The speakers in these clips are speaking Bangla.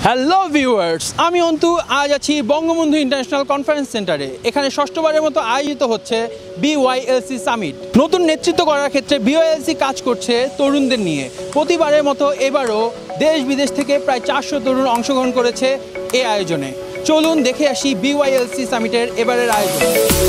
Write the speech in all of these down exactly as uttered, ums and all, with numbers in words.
হ্যালো ভিউয়ার্স, আমি অন্তু। আজ আছি বঙ্গবন্ধু ইন্টারন্যাশনাল কনফারেন্স সেন্টারে। এখানে ষষ্ঠবারের মতো আয়োজিত হচ্ছে বিওয়াইএলসি সামিট। নতুন নেতৃত্ব করার ক্ষেত্রে বিওয়াইএলসি কাজ করছে তরুণদের নিয়ে। প্রতিবারের মতো এবারও দেশ বিদেশ থেকে প্রায় চারশো তরুণ অংশগ্রহণ করেছে এই আয়োজনে। চলুন দেখে আসি বিওয়াইএলসি সামিটের এবারের আয়োজন।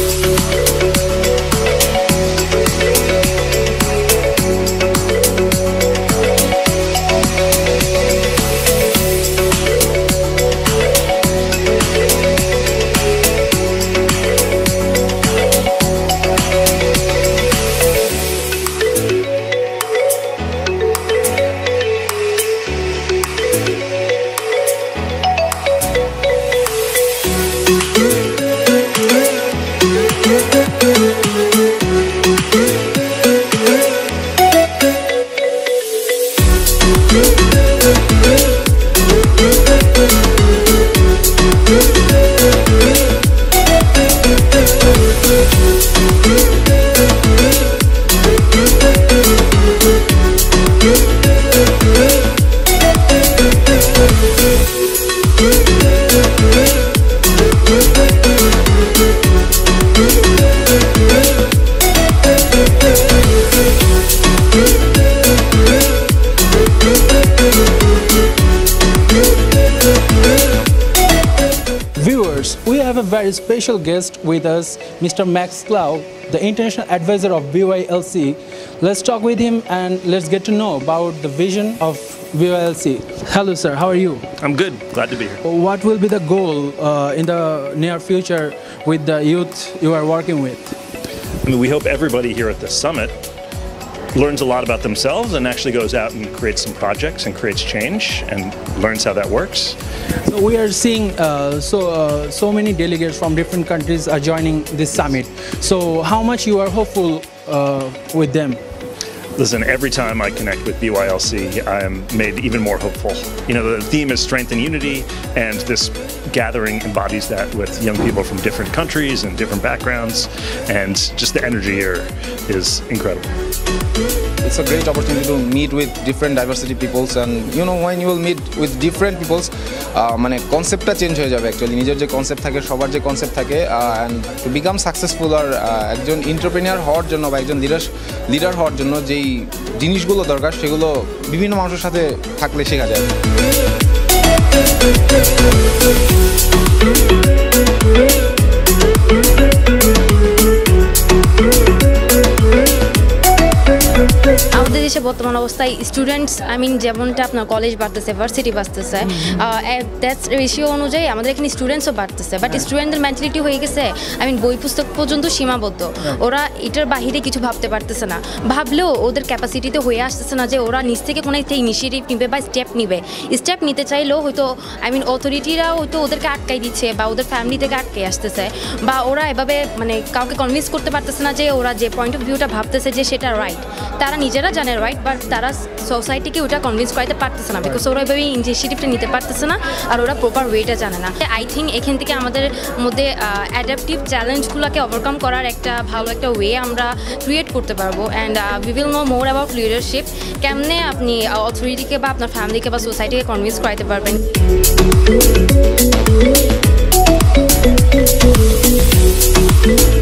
Viewers, we have a very special guest with us, Mister Max Clow, the international advisor of B Y L C. Let's talk with him and let's get to know about the vision of B Y L C. Hello sir, how are you? I'm good, glad to be here. What will be the goal uh, in the near future with the youth you are working with? I mean, we hope everybody here at the summit learns a lot about themselves and actually goes out and creates some projects and creates change and learns how that works. So we are seeing uh, so uh, so many delegates from different countries are joining this summit. So how much you are hopeful uh, with them? Listen, every time I connect with B Y L C, I am made even more hopeful. You know, the theme is strength and unity, and this gathering embodies that with young people from different countries and different backgrounds, and just the energy here is incredible. It's a great opportunity to meet with different diversity peoples, and you know, when you will meet with different peoples, মানে কনসেপ্টটা চেঞ্জ হয়ে যাবে অ্যাকচুয়ালি। নিজের যে কনসেপ্ট থাকে, সবার যে কনসেপ্ট থাকে, অ্যান্ড টু বিকাম সাকসেসফুল আর একজন এন্টারপ্রেনিয়ার হওয়ার জন্য বা একজন লিডার লিডার হওয়ার জন্য যেই জিনিসগুলো দরকার সেগুলো বিভিন্ন মানুষের সাথে থাকলে শেখা যায়। আমাদের দেশে বর্তমান অবস্থায় স্টুডেন্টস আই মিন যেমনটা আপনার কলেজ বাড়তেছে, ভার্সিটি বাড়তেছে, দ্যাটস রেশিও অনুযায়ী আমাদের এখানে স্টুডেন্টসও বাড়তেছে। বাট স্টুডেন্টদের মেন্টালিটি হয়ে গেছে আই মিন বই পুস্তক পর্যন্ত সীমাবদ্ধ। ওরা এটার বাহিরে কিছু ভাবতে পারতেছে না, ভাবলেও ওদের ক্যাপাসিটিতে হয়ে আসতেছে না যে ওরা নিজ থেকে কোনো একটা ইনিশিয়েটিভ নিবে বা স্টেপ নিবে। স্টেপ নিতে চাইলেও হয়তো আই মিন অথরিটিরা হয়তো ওদেরকে আটকাই দিচ্ছে বা ওদের ফ্যামিলি থেকে আটকে আসতেছে, বা ওরা এভাবে মানে কাউকে কনভিন্স করতে পারতেছে না যে ওরা যে পয়েন্ট অফ ভিউটা ভাবতেছে যে সেটা রাইট। তারা নিজেরা জানে রাইট, বাট তারা সোসাইটিকে ওটা কনভিন্স করাতে পারতেছে না, বিকজ ওরা এভাবে ইনিশিয়েটিভটা নিতে পারতেছে না আর ওরা প্রপার ওয়েটা জানে না। আই থিঙ্ক এখান থেকে আমাদের মধ্যে অ্যাডাপটিভ চ্যালেঞ্জগুলোকে ওভারকাম করার একটা ভালো একটা ওয়ে আমরা ক্রিয়েট করতে পারবো। And we will know more about leadership, কেমনে আপনি অথরিটিকে বা আপনার ফ্যামিলিকে বা সোসাইটিকে কনভিন্স করাতে পারবেন।